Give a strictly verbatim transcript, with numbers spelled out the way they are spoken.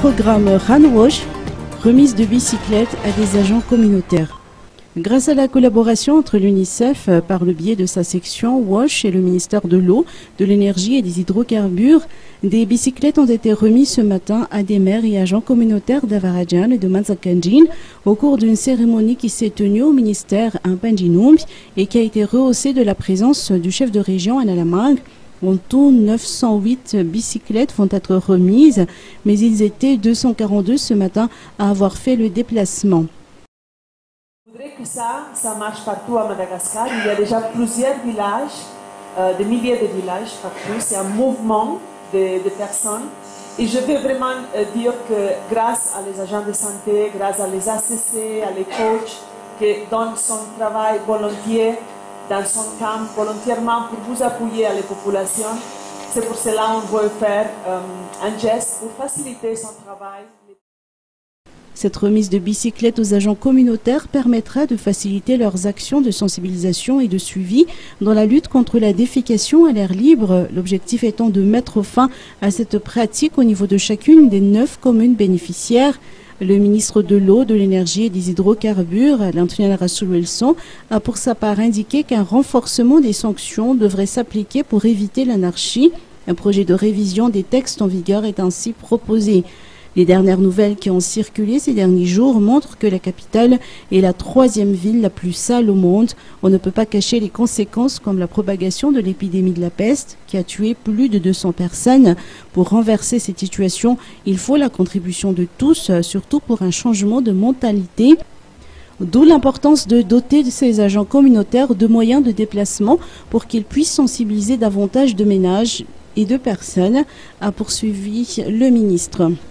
programme Runwash, remise de bicyclettes à des agents communautaires. Grâce à la collaboration entre l'UNICEF par le biais de sa section WASH et le ministère de l'Eau, de l'Énergie et des Hydrocarbures, des bicyclettes ont été remises ce matin à des maires et agents communautaires d'Avaradjan et de Manzakanjin au cours d'une cérémonie qui s'est tenue au ministère à Panjinumbi et qui a été rehaussée de la présence du chef de région Analamang. En tout, neuf cent huit bicyclettes vont être remises, mais ils étaient deux cent quarante-deux ce matin à avoir fait le déplacement. Je voudrais que ça, ça marche partout à Madagascar. Il y a déjà plusieurs villages, euh, des milliers de villages partout. C'est un mouvement de, de personnes. Et je veux vraiment euh, dire que grâce à les agents de santé, grâce à les A C C, à les coachs, qui donnent son travail volontiers dans son camp, volontairement pour vous appuyer à la population, c'est pour cela qu'on veut faire euh, un geste pour faciliter son travail. Cette remise de bicyclettes aux agents communautaires permettra de faciliter leurs actions de sensibilisation et de suivi dans la lutte contre la défécation à l'air libre, l'objectif étant de mettre fin à cette pratique au niveau de chacune des neuf communes bénéficiaires. Le ministre de l'Eau, de l'Énergie et des Hydrocarbures, Lieutenant Rasoul Wilson, a pour sa part indiqué qu'un renforcement des sanctions devrait s'appliquer pour éviter l'anarchie. Un projet de révision des textes en vigueur est ainsi proposé. Les dernières nouvelles qui ont circulé ces derniers jours montrent que la capitale est la troisième ville la plus sale au monde. On ne peut pas cacher les conséquences comme la propagation de l'épidémie de la peste qui a tué plus de deux cents personnes. Pour renverser cette situation, il faut la contribution de tous, surtout pour un changement de mentalité. D'où l'importance de doter ces agents communautaires de moyens de déplacement pour qu'ils puissent sensibiliser davantage de ménages et de personnes, a poursuivi le ministre.